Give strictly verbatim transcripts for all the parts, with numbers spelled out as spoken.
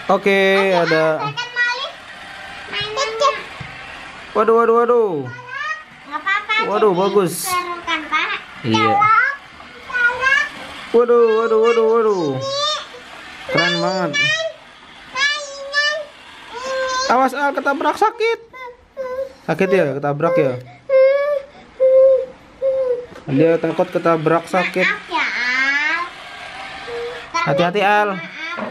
Oke, ada. Waduh, waduh, waduh. Waduh, bagus. Iya. Waduh, waduh, waduh, waduh. Keren banget. Awas, Al, ketabrak, sakit. Sakit ya, ketabrak ya. Dia takut ketabrak, sakit. Hati-hati, Al.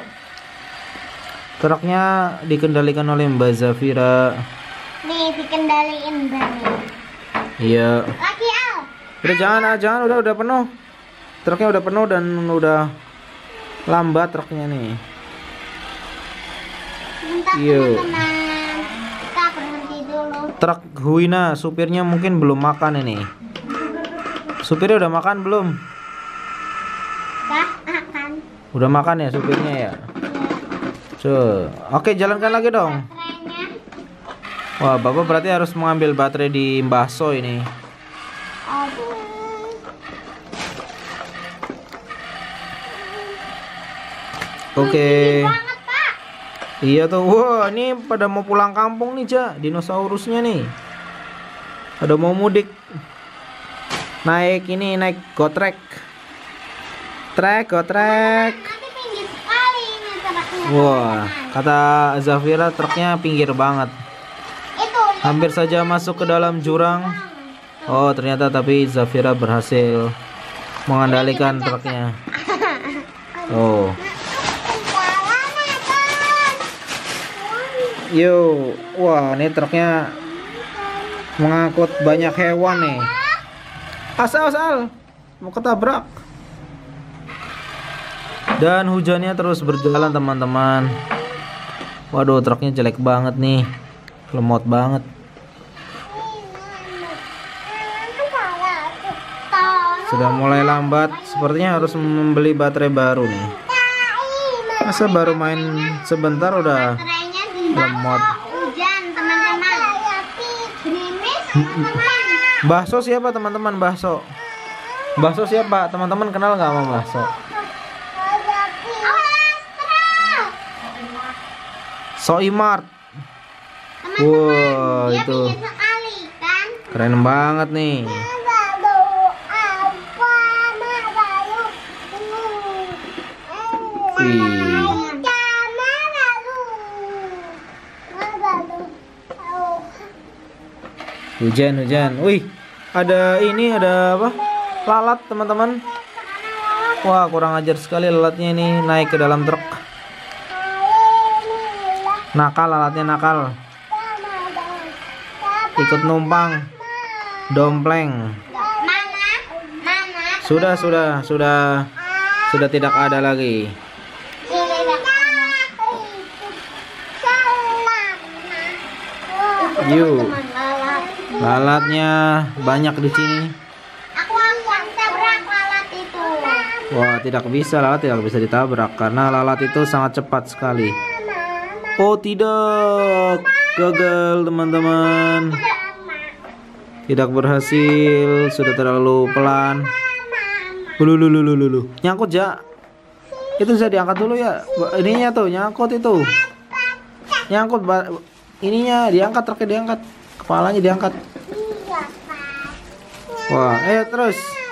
Truknya dikendalikan oleh Mbak Zafira. Nih, dikendaliin Mbak. Iya. Lagi, Al. Udah, jangan, Al, jangan, udah udah penuh. Truknya udah penuh dan udah lambat truknya nih. Bentar, Iya. teman-teman. Kita berhenti dulu. Truk Huina, supirnya mungkin belum makan ini. Supirnya udah makan belum? Kak, akan. Udah makan ya supirnya ya. Tuh. Oke, jalankan lagi dong. Baterainya. Wah, Bapak berarti harus mengambil baterai di Mbah So ini. Aduh. Oke. Banget, Pak. Iya tuh. Wah, ini pada mau pulang kampung nih, Cak. Dinosaurusnya nih. Ada mau mudik. Naik ini, naik gotrek. Trek, gotrek. Nanti pinggir sekali ini truknya. Wah, kata Zafira truknya pinggir banget. Itu Hampir saja masuk ke dalam jurang. Oh, ternyata tapi Zafira berhasil mengendalikan truknya. Oh. Yo, wah, ini truknya mengangkut banyak hewan nih. Asal, asal, mau ketabrak. Dan hujannya terus berjalan, teman-teman. Waduh, truknya jelek banget nih, lemot banget. Sudah mulai lambat, sepertinya harus membeli baterai baru nih. Masa baru main sebentar udah baterainya di lemot. hujan, teman-teman. Gerimis, teman-teman. Bakso siapa, teman-teman? Bakso. Bakso siapa? Teman-teman kenal nggak sama bakso? Soimart. Wow, Dia itu pinggir sekali kan. keren banget nih. Wih. Hujan, hujan. Wih, ada ini, ada apa? Lalat, teman-teman. Wah, kurang ajar sekali lalatnya ini naik ke dalam truk. Nakal, lalatnya nakal. Ikut numpang. Dompleng. Mana? Mana? Sudah, sudah, sudah, sudah tidak ada lagi. Yuk. Lalatnya banyak di sini. Aku akan tabrak lalat itu. Wah, tidak bisa, lalat tidak bisa ditabrak karena lalat itu sangat cepat sekali. Oh, tidak. Gagal, teman-teman. Tidak berhasil, sudah terlalu pelan. Lulu lulu lulu lulu. Nyangkut, Ja. Itu bisa diangkat dulu ya. Ininya tuh nyangkut itu. Nyangkut, ininya diangkat, truknya diangkat. Kepalanya diangkat. Wah, eh terus.